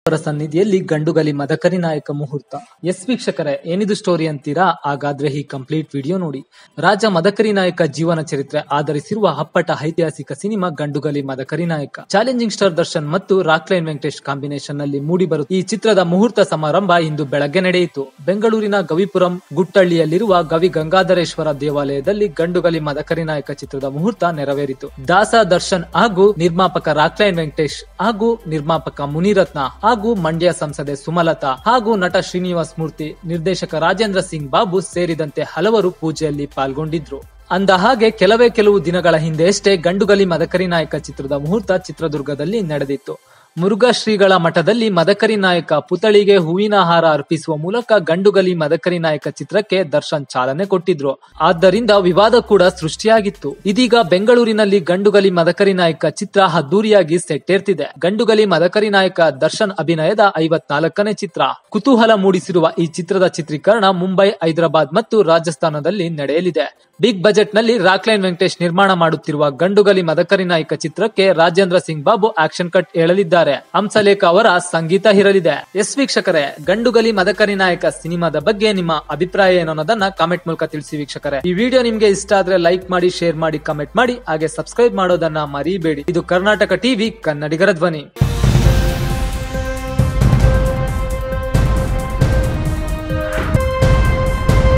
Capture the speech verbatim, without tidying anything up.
ಅವರ ಸನ್ನಿಧಿಯಲ್ಲಿ ಗಂಡುಗಲಿ ಮದಕರಿ ನಾಯಕ ಮುಹೂರ್ತ. ಎಸ್ ವೀಕ್ಷಕರೇ, ಏನಿದು ಸ್ಟೋರಿ ಅಂತೀರಾ? ಹಾಗಾದ್ರೆ ಈ ಕಂಪ್ಲೀಟ್ ವಿಡಿಯೋ ನೋಡಿ. ರಾಜ ಮದಕರಿ ನಾಯಕ ಜೀವನ ಚರಿತ್ರೆ ಆಧರಿಸಿರುವ ಅಪ್ಪಟ ಐತಿಹಾಸಿಕ ಸಿನಿಮಾ ಗಂಡುಗಲಿ ಮದಕರಿ ನಾಯಕ. ಚಾಲೆಂಜಿಂಗ್ ಸ್ಟಾರ್ ದರ್ಶನ್ ಮತ್ತು ರಾಕ್ಲೈನ್ ವೆಂಕಟೇಶ್ ಕಾಂಬಿನೇಷನ್ ನಲ್ಲಿ ಮೂಡಿ ಬರುತ್ತ ಈ ಚಿತ್ರದ ಮುಹೂರ್ತ ಸಮಾರಂಭ ಇಂದು ಬೆಳಗ್ಗೆ ನಡೆಯಿತು. ಬೆಂಗಳೂರಿನ ಗವಿಪುರಂ ಗುಟ್ಟಳ್ಳಿಯಲ್ಲಿರುವ ಗವಿ ಗಂಗಾಧರೇಶ್ವರ ದೇವಾಲಯದಲ್ಲಿ ಗಂಡುಗಲಿ ಮದಕರಿ ನಾಯಕ ಚಿತ್ರದ ಮುಹೂರ್ತ ನೆರವೇರಿತು. ದಾಸ ದರ್ಶನ್ ಹಾಗೂ ನಿರ್ಮಾಪಕ ರಾಕ್ಲೈನ್ ವೆಂಕಟೇಶ್ ಹಾಗೂ ನಿರ್ಮಾಪಕ ಮುನಿರತ್ನ ಹಾಗೂ ಮಂಡ್ಯ ಸಂಸದೆ ಸುಮಲತಾ ಹಾಗೂ ನಟ ಶ್ರೀನಿವಾಸ್ ಮೂರ್ತಿ, ನಿರ್ದೇಶಕ ರಾಜೇಂದ್ರ ಸಿಂಗ್ ಬಾಬು ಸೇರಿದಂತೆ ಹಲವರು ಪೂಜೆಯಲ್ಲಿ ಪಾಲ್ಗೊಂಡಿದ್ರು. ಅಂದ ಹಾಗೆ ಕೆಲವೇ ಕೆಲವು ದಿನಗಳ ಹಿಂದೆಯಷ್ಟೇ ಗಂಡುಗಲಿ ಮದಕರಿ ನಾಯಕ ಚಿತ್ರದ ಮುಹೂರ್ತ ಚಿತ್ರದುರ್ಗದಲ್ಲಿ ನಡೆದಿತ್ತು. ಮುರುಘಾ ಶ್ರೀಗಳ ಮಠದಲ್ಲಿ ಮದಕರಿ ನಾಯಕ ಪುತ್ಥಳಿಗೆ ಹೂವಿನ ಹಾರ ಅರ್ಪಿಸುವ ಮೂಲಕ ಗಂಡುಗಲಿ ಮದಕರಿ ನಾಯಕ ಚಿತ್ರಕ್ಕೆ ದರ್ಶನ್ ಚಾಲನೆ ಕೊಟ್ಟಿದ್ರು. ಆದ್ದರಿಂದ ವಿವಾದ ಕೂಡ ಸೃಷ್ಟಿಯಾಗಿತ್ತು. ಇದೀಗ ಬೆಂಗಳೂರಿನಲ್ಲಿ ಗಂಡುಗಲಿ ಮದಕರಿ ನಾಯಕ ಚಿತ್ರ ಅದ್ದೂರಿಯಾಗಿ ಸೆಟ್ಟೇರ್ತಿದೆ. ಗಂಡುಗಲಿ ಮದಕರಿ ನಾಯಕ ದರ್ಶನ್ ಅಭಿನಯದ ಐವತ್ನಾಲ್ಕನೇ ಚಿತ್ರ. ಕುತೂಹಲ ಮೂಡಿಸಿರುವ ಈ ಚಿತ್ರದ ಚಿತ್ರೀಕರಣ ಮುಂಬೈ, ಹೈದರಾಬಾದ್ ಮತ್ತು ರಾಜಸ್ಥಾನದಲ್ಲಿ ನಡೆಯಲಿದೆ. ಬಿಗ್ ಬಜೆಟ್ ನಲ್ಲಿ ರಾಕ್ಲೈನ್ ವೆಂಕಟೇಶ್ ನಿರ್ಮಾಣ ಮಾಡುತ್ತಿರುವ ಗಂಡುಗಲಿ ಮದಕರಿ ನಾಯಕ ಚಿತ್ರಕ್ಕೆ ರಾಜೇಂದ್ರ ಸಿಂಗ್ ಬಾಬು ಆಕ್ಷನ್ ಕಟ್ ಹೇಳಲಿದ್ದಾರೆ. ಹಂಸಲೇಖ ಅವರ ಸಂಗೀತ ಇರಲಿದೆ. ಎಸ್ ವೀಕ್ಷಕರೇ, ಗಂಡುಗಲಿ ಮದಕರಿ ನಾಯಕ ಸಿನಿಮಾದ ಬಗ್ಗೆ ನಿಮ್ಮ ಅಭಿಪ್ರಾಯ ಏನು ಅನ್ನೋದನ್ನ ಕಾಮೆಂಟ್ ಮೂಲಕ ತಿಳಿಸಿ ವೀಕ್ಷಕರೇ. ಈ ವಿಡಿಯೋ ನಿಮ್ಗೆ ಇಷ್ಟ ಆದ್ರೆ ಲೈಕ್ ಮಾಡಿ, ಶೇರ್ ಮಾಡಿ, ಕಮೆಂಟ್ ಮಾಡಿ, ಹಾಗೆ ಸಬ್ಸ್ಕ್ರೈಬ್ ಮಾಡೋದನ್ನ ಮರಿಬೇಡಿ. ಇದು ಕರ್ನಾಟಕ ಟಿವಿ, ಕನ್ನಡಿಗರ ಧ್ವನಿ.